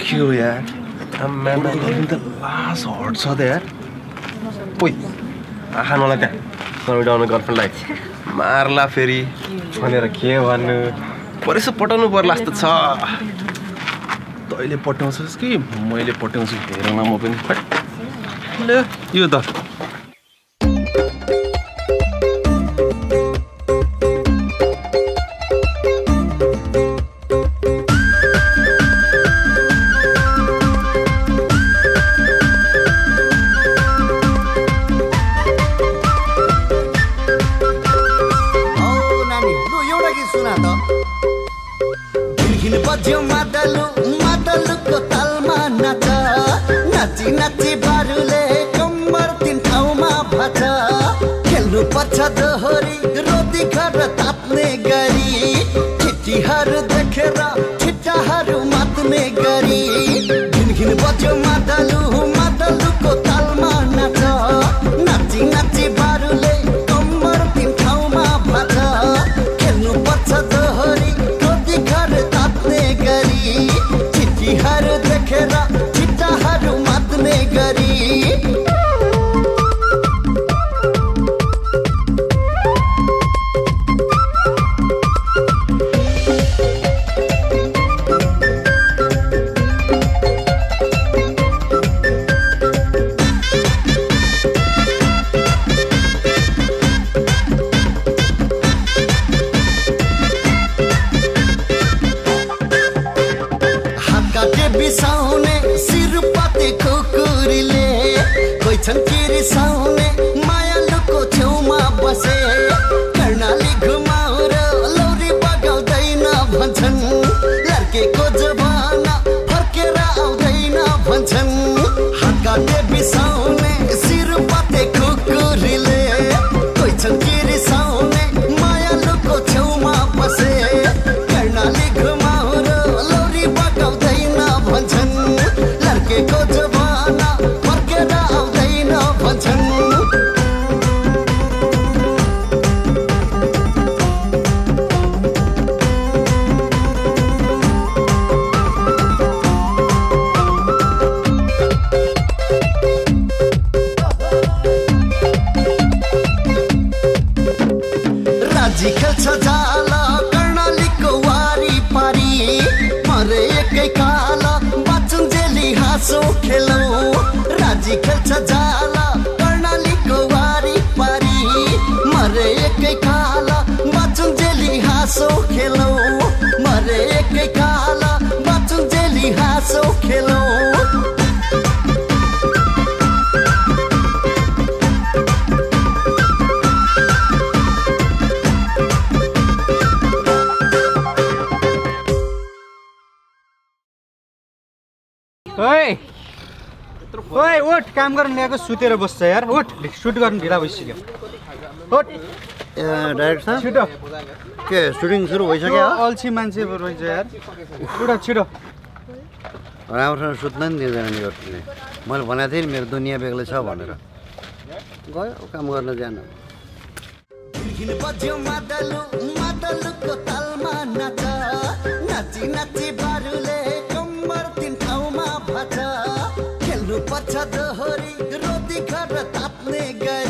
के हो यार आम्मामा त लास हट छ त यार ओइ आखा नलाका समिडाउने गर्लफ्रेन्डलाई मार्ला फेरि भनेर के भन्नु परेसो पटाउनु पर्ला जस्तो छ तैँले पटाउँछस् कि मैले पटाउँछु हेर न म पनि ल यो त पर्छ दोहोरी रोटी घर ताप्ने गरी चिठीहरू देखेर छिट्टाहरू मात्ने गरी घिन घिन बज्यो मादलुको तालमा नाच नाची नाची बारुले कम्मर तिन ठाउँमा भाँच खेल्नु पर्छ दोहोरी रोटी घर ताप्ने गरी चिठीहरू देखेर छिट्टाहरू मात्ने गरी रिसाउने मायालुको छेउमा बसे कर्णाली घुमाउर लौरी बगाउँदैन भन्छन् लड्केको जवाना फर्केर आउँदैन भन्छन् हातकाटे बिसाउने शिर पाते कुकुरीले कोही छन् कि रिसाउने मायालुको छेउमा बसे कर्णाली घुमाउर लौरी बगाउँदैन भन्छन् लड्केको जवाना फर्केर आउँदैन भन्छन् राजी खेल्छ जाल कर्णालीको वारी पारी मरे एकै काल बाचुन्जेली हाँसो खेलौँ राजी खेल्छ जाल कर्णालीको वारी पारी मरे एकै काल बाचुन्जेली हाँसो खेलौँ मरे एकै काल बाचुन्जेली हाँसो खेलौँ ओए उठ काम गर्न ल्याएको सुतेर बस्छ यार उठ सुट गर्नु ढिला भइसक्यो उठ डाइरेक्टर साहब छिटो के सुटिङ सुरु भइसक्यो अल्छी मान्छे रहेछ यार उठ छिटो राम्रोसँग सुत्न नि दिँदैन नि गर्छले मैले भनेको थिएँ नि मेरो दुनियाँ बेग्लै छ भनेर गयो काम गर्न जान पर्छ दोहोरी रोटी घर ताप्ने गरी